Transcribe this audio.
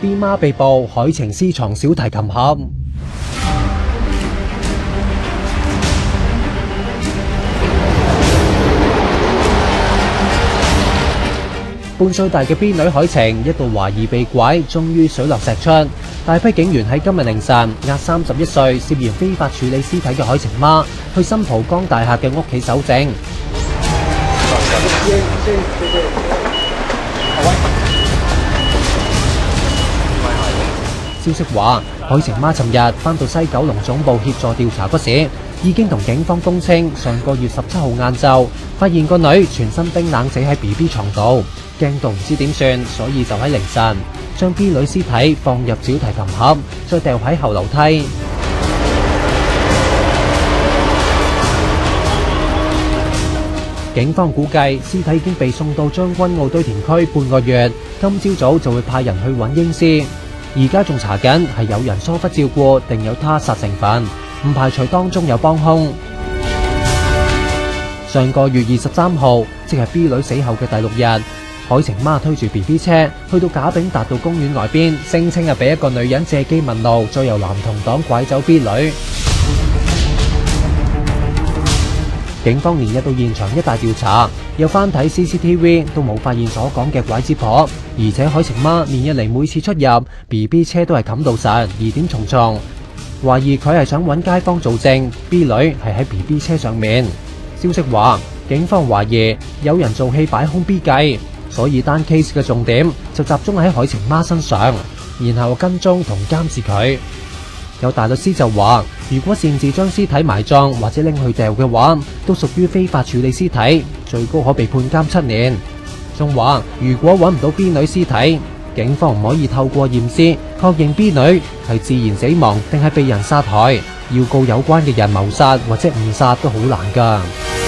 B 媽被捕，海晴私藏小提琴盒。半歲大嘅 B 女海晴一度懷疑被拐，終於水落石出。大批警員喺今日凌晨押31歲涉嫌非法處理屍體嘅海晴媽去新蒲崗大廈嘅屋企搜證。消息話，海晴媽尋日返到西九龍總部協助調查嗰時，已經同警方供稱，上個月17號晏晝發現個女全身冰冷死喺 BB 床度，驚到唔知點算，所以就喺凌晨將 B 女屍體放入小提琴盒，再掉喺後樓梯。警方估計屍體已經被送到將軍澳堆填區半個月，今朝早就會派人去揾嬰屍。而家仲查緊係有人疏忽照顧定有他殺成分，唔排除當中有幫兇。上個月23號，即係 B 女死後嘅第6日，海晴媽推住 BB 車去到賈炳達道公園外邊，聲稱係俾一個女人借機問路，再由男同黨拐走 B 女。警方連日到現場一帶調查，有翻睇 CCTV 都冇發現所講嘅拐子婆，而且海晴媽連日嚟每次出入 BB 車都係冚到實，疑點重重，懷疑佢係想揾街坊做證 B 女係喺 BB 車上面。消息話，警方懷疑有人做戲擺兇 B 計，所以單 case 嘅重點就集中喺海晴媽身上，然後跟蹤同監視佢。有大律師就話，如果擅自將屍體埋葬或者拎去掉嘅話，都屬於非法處理屍體，最高可被判監7年。仲話，如果揾唔到 B 女屍體，警方唔可以透過驗屍確認 B 女係自然死亡定係被人殺害，要告有關嘅人謀殺或者誤殺都好難㗎。